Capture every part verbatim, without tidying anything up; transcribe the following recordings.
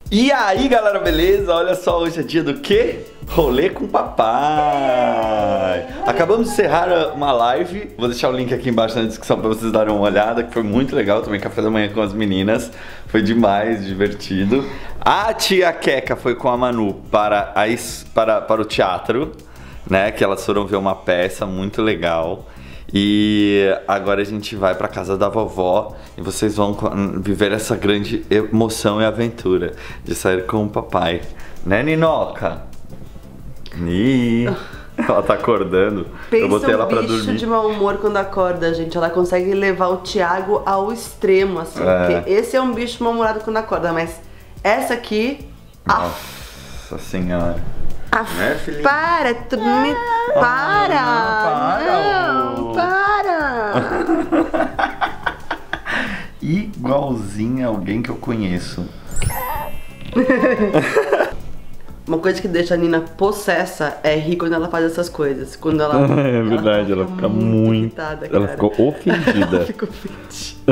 E aí galera, beleza? Olha só, hoje é dia do quê? Rolê com papai. Acabamos de encerrar uma live. Vou deixar o link aqui embaixo na descrição pra vocês darem uma olhada, que foi muito legal também, café da manhã com as meninas. Foi demais, divertido. A tia Queca foi com a Manu para, a, para, para o teatro, né? Que elas foram ver uma peça muito legal. E agora a gente vai pra casa da vovó e vocês vão viver essa grande emoção e aventura de sair com o papai. Né, Ninoca? Ih, ela tá acordando. Pensa, eu botei ela pra um bicho dormir. de mau humor quando acorda, gente. Ela consegue levar o Thiago ao extremo, assim. É. Porque esse é um bicho mal-humorado quando acorda, mas essa aqui... Nossa senhora. Af, Né, filhinho? para, tu me... Para! Ah, Não, não, para! Igualzinha alguém que eu conheço. Uma coisa que deixa a Nina possessa é rir quando ela faz essas coisas. Quando ela... É verdade, ela, ela fica muito... irritada, ela cara. ficou ofendida. Ela ficou ofendida.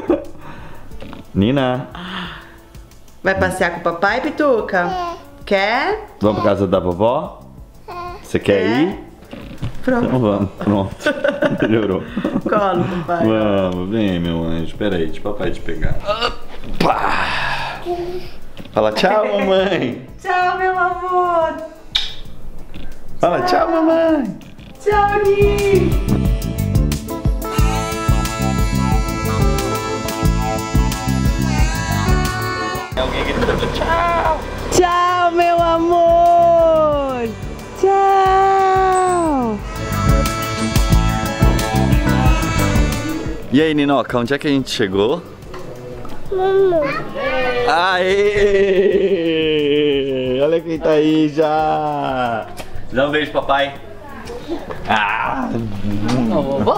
Nina. Vai passear com o papai, Pituca? Quer? Vamos pra casa da vovó? Você quer É. ir? Pronto. Então vamos, pronto. Melhorou. Colo, papai. Vamos, vem meu anjo. Espera aí, deixa o papai te pegar. Opa! Fala tchau, mamãe. Tchau, meu amor. Fala tchau, mamãe. Tchau, Ni. Alguém gritando tchau. Tchau, meu amor. Tchau. E aí, Ninoca, onde é que a gente chegou? Aê! Olha quem tá aí já! Dá um beijo, papai. Ah! Vovô?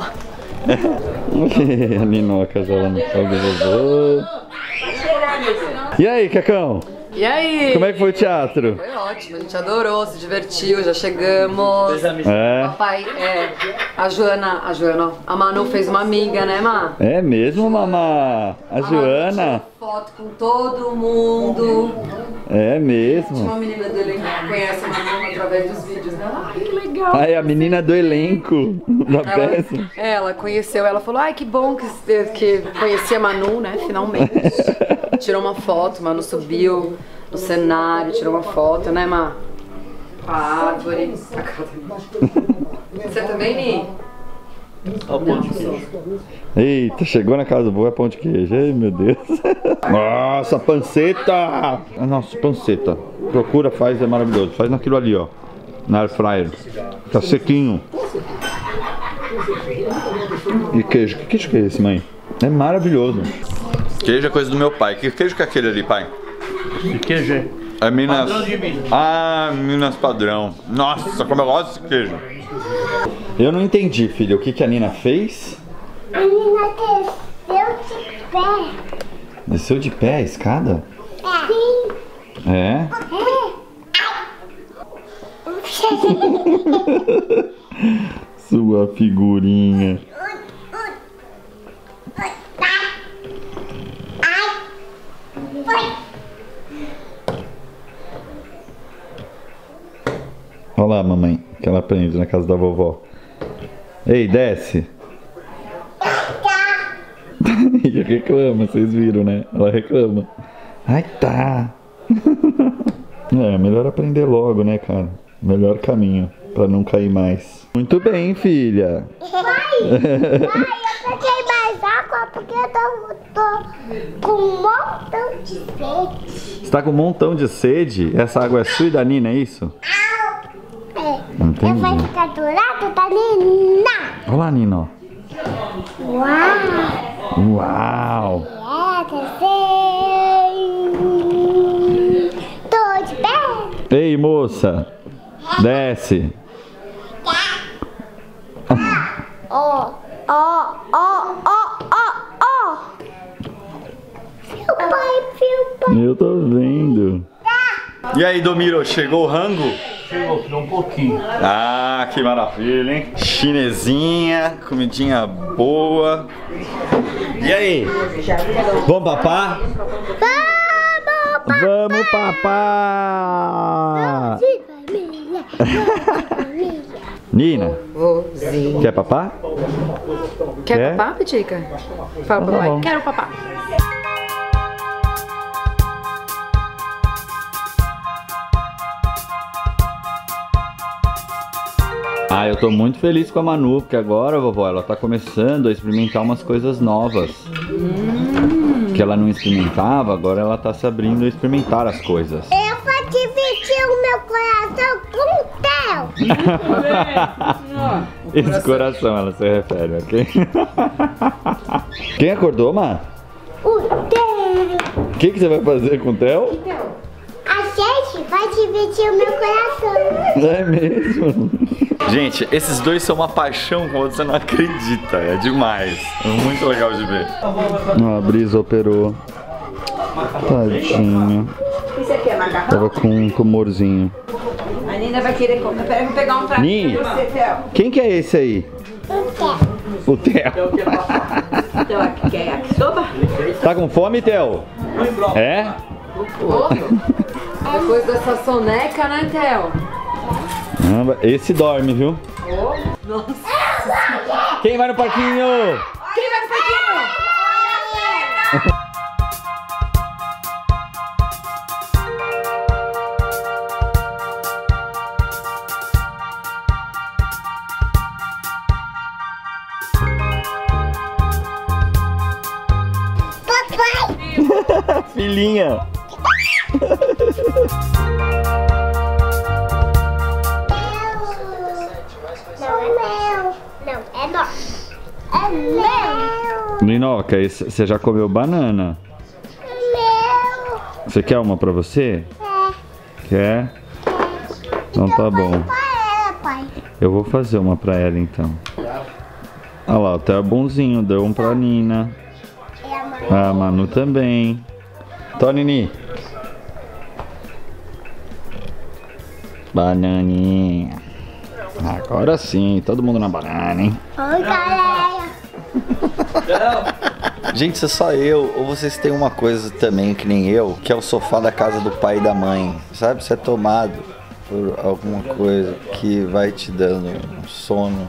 A Ninoca já lá no colo do vovô. E aí, Cacão? E aí? Como é que foi o teatro? Foi ótimo, a gente adorou, se divertiu, já chegamos. É? Papai, é, a Joana, a Joana, ó, a Manu fez uma amiga, né, Má? É mesmo, mamá? A Joana? Foto com todo mundo. É Tinha mesmo? uma menina dele que conhece a Manu através dos vídeos dela. Ai, que legal. Ah, é a menina do elenco da peça. Ela, ela conheceu, ela falou, ai que bom que, que conheci a Manu, né, finalmente. Tirou uma foto, Manu subiu no cenário, tirou uma foto, né, Má? Com a árvore. Você também, Ni? Eita, chegou na casa do vô, é pão de queijo. Ai, meu Deus. Nossa, panceta! Nossa, panceta. Procura, faz, é maravilhoso. Faz naquilo ali, ó. Na air fryer. Tá sequinho. E queijo? Que queijo que é esse, mãe? É maravilhoso. Queijo é coisa do meu pai. Que queijo que é aquele ali, pai? Que queijo é? É Minas... Padrão de Minas. Ah, Minas padrão. Nossa, como eu gosto desse queijo. Eu não entendi, filho. O que que a Nina fez? A Nina desceu de pé. Desceu de pé a escada? Sim. É? Sua figurinha. Olha lá, mamãe, que ela aprende na casa da vovó. Ei, desce. E reclama, vocês viram, né? Ela reclama. Ai, tá. É, melhor aprender logo, né, cara? Melhor caminho, pra não cair mais. Muito bem, filha. Pai, pai, eu peguei mais água porque eu tô, tô com um montão de sede. Você tá com um montão de sede? Essa água é sua e da Nina, é isso? É. Entendi. Vai ficar do lado da Nina. Olha lá, Nina, ó. Uau. Uau! É, descer. Tô de pé. Ei, moça! Desce! Ó, ó, ó, ó, ó, ó. Meu pai, meu pai. Eu tô vendo. E aí, Domiro, chegou o rango? Chegou, tirou um pouquinho. Ah, que maravilha, hein? Chinesinha, comidinha boa. E aí? Vamos papar? Vamos, Vamos, papá! Nina, Vozinho. quer papá? Quer, Quer? papá, Pitica? Fala, Tá papai. bom. Quero papá. Ah, eu tô muito feliz com a Manu, porque agora, vovó, ela tá começando a experimentar umas coisas novas. Hum. Que ela não experimentava, agora ela tá se abrindo a experimentar as coisas. Eu vou dividir o meu coração com o teu. Esse coração ela se refere, ok? Quem acordou, Má? O teu. O que, que você vai fazer com o Theo? A gente vai dividir o meu coração. É mesmo? Gente, esses dois são uma paixão como você não acredita. É demais. É muito legal de ver. Ah, a Brisa operou. Tadinha. Isso aqui é macarrão? Tava com um tumorzinho. A Nina vai querer comer. Peraí, vou pegar um prato Ni, pra você, Theo. quem que é esse aí? O Theo. Então, aqui quer yakisoba? Tá com fome, Theo? É? Depois dessa soneca, né, Theo? Caramba, esse dorme, viu? Nossa. Quem vai no parquinho? Quem vai no parquinho? Papai. Filhinha. Não é meu. Não, é nosso. É meu. Linoca, esse- você já comeu banana? Meu. Você quer uma pra você? É. Quer? Então tá bom. Qual é, pai? Eu vou fazer uma pra ela então. Olha lá, o Theo é bonzinho, deu um pra Nina. É a mãe. A Manu também. Então, Nini. Bananinha. Agora sim, todo mundo na banana, hein? Oi, galera. Gente, é só eu, ou vocês têm uma coisa também que nem eu, que é o sofá da casa do pai e da mãe. Sabe? Você é tomado por alguma coisa que vai te dando um sono.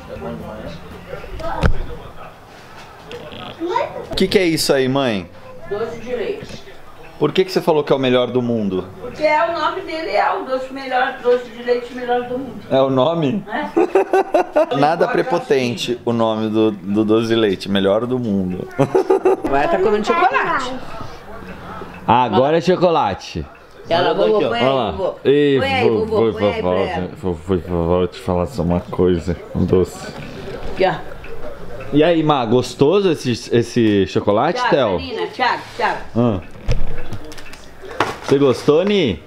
O que, que é isso aí, mãe? Doce de leite. Por que, que você falou que é o melhor do mundo? Porque é o nome dele, é o doce melhor, doce de leite melhor do mundo. É o nome? É? Nada prepotente o nome do, do doce de leite, melhor do mundo. Agora tá comendo chocolate. Ah, agora é chocolate. Ela, vovô, põe aí, Olha lá. vovô. Ei, Põe aí, vovô, põe aí pra ela. vovô, vou te falar só uma coisa, um doce. Aqui, ó. E aí, Má, gostoso esse, esse chocolate, Thiago, Theo? Karina, Thiago, Thiago. Ah. Você gostou, Ni?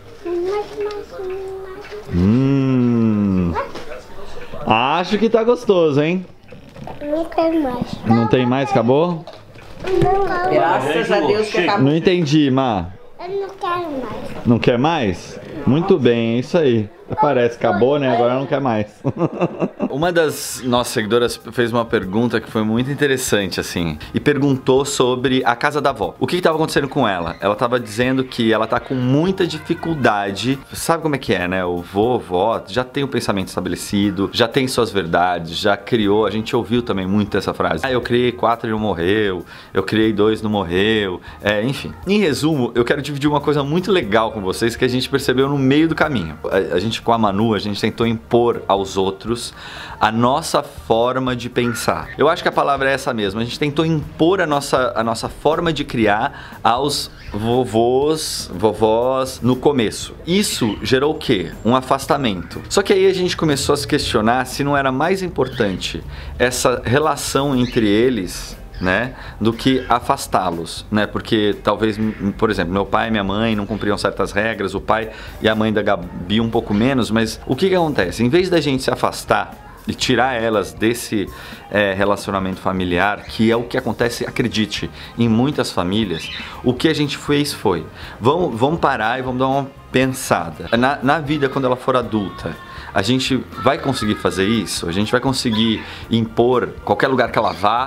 Hum. Acho que tá gostoso, hein? Não quero mais. Não tem mais, acabou? Não quero. Graças a Deus que acabou. Não entendi, Má. Eu não quero mais. Não quer mais? Muito bem, é isso aí. Parece, acabou, né? Agora não quer mais. Uma das nossas seguidoras fez uma pergunta que foi muito interessante, assim. E perguntou sobre a casa da avó. O que estava acontecendo com ela? Ela estava dizendo que ela tá com muita dificuldade. Sabe como é que é, né? O vô, vó, já tem o pensamento estabelecido, já tem suas verdades, já criou. A gente ouviu também muito essa frase. Ah, eu criei quatro e não morreu. Eu criei dois e não morreu. É, enfim. Em resumo, eu quero dividir uma coisa muito legal com vocês que a gente percebeu no meio do caminho. A, a gente com a Manu, a gente tentou impor aos outros a nossa forma de pensar. Eu acho que a palavra é essa mesmo. A gente tentou impor a nossa, a nossa forma de criar aos vovôs, vovós no começo. Isso gerou o quê? Um afastamento. Só que aí a gente começou a se questionar se não era mais importante essa relação entre eles, né, do que afastá-los, né, porque talvez, por exemplo, meu pai e minha mãe não cumpriam certas regras, o pai e a mãe da Gabi um pouco menos, mas o que que acontece? Em vez da gente se afastar e tirar elas desse é, relacionamento familiar, que é o que acontece, acredite, em muitas famílias, o que a gente fez foi, vamos, vamos parar e vamos dar uma pensada. Na, na vida, quando ela for adulta, a gente vai conseguir fazer isso? A gente vai conseguir impor qualquer lugar que ela vá,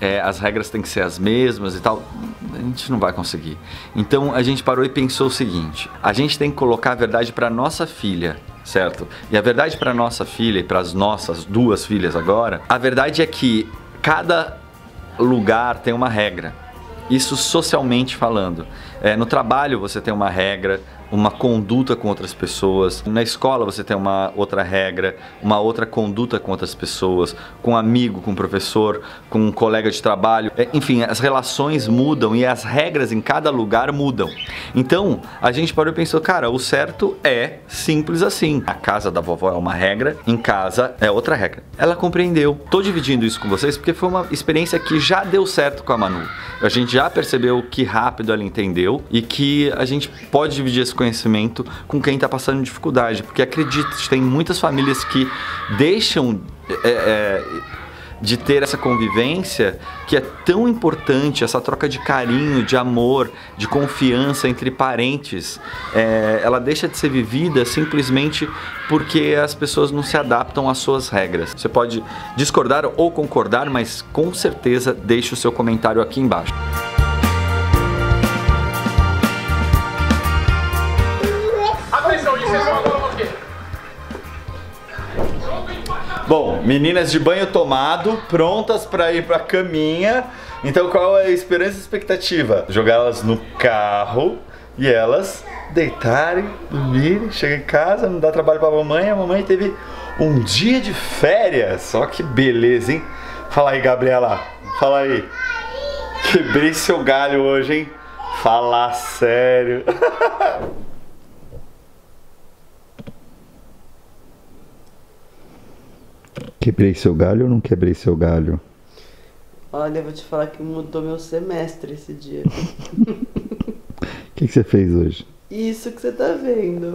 é, as regras têm que ser as mesmas e tal, a gente não vai conseguir. Então a gente parou e pensou o seguinte: a gente tem que colocar a verdade para nossa filha, certo? E a verdade para nossa filha e para as nossas duas filhas agora, a verdade é que cada lugar tem uma regra. Isso socialmente falando. É, no trabalho você tem uma regra, uma conduta com outras pessoas. Na escola você tem uma outra regra, uma outra conduta com outras pessoas, com um amigo, com um professor, com um colega de trabalho. É, enfim, as relações mudam e as regras em cada lugar mudam. Então, a gente parou e pensou, cara, o certo é simples assim. A casa da vovó é uma regra, em casa é outra regra. Ela compreendeu. Tô dividindo isso com vocês porque foi uma experiência que já deu certo com a Manu. A gente já percebeu que rápido ela entendeu e que a gente pode dividir esse conhecimento com quem está passando dificuldade, porque acredite, tem muitas famílias que deixam é, é, de ter essa convivência que é tão importante, essa troca de carinho, de amor, de confiança entre parentes. É, ela deixa de ser vivida simplesmente porque as pessoas não se adaptam às suas regras. Você pode discordar ou concordar, mas com certeza deixe o seu comentário aqui embaixo. Bom, meninas de banho tomado, prontas para ir para a caminha. Então qual é a esperança e expectativa? Jogá-las no carro e elas deitarem, dormirem, chegam em casa, não dá trabalho para a mamãe. A mamãe teve um dia de férias. Só que beleza, hein? Fala aí, Gabriela. Fala aí. Quebrei seu galho hoje, hein? Fala sério. Quebrei seu galho ou não quebrei seu galho? Olha, eu vou te falar que mudou meu semestre esse dia. O que, que você fez hoje? Isso que você tá vendo.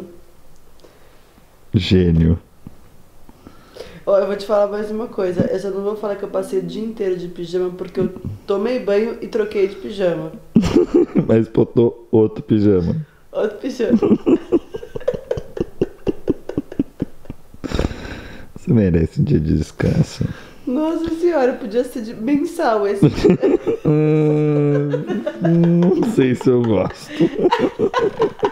Gênio. Ó, eu vou te falar mais uma coisa. Eu só não vou falar que eu passei o dia inteiro de pijama porque eu tomei banho e troquei de pijama. Mas botou outro pijama. Outro pijama. Você merece um dia de descanso. Nossa senhora, podia ser de mensal esse dia. hum, não sei se eu gosto.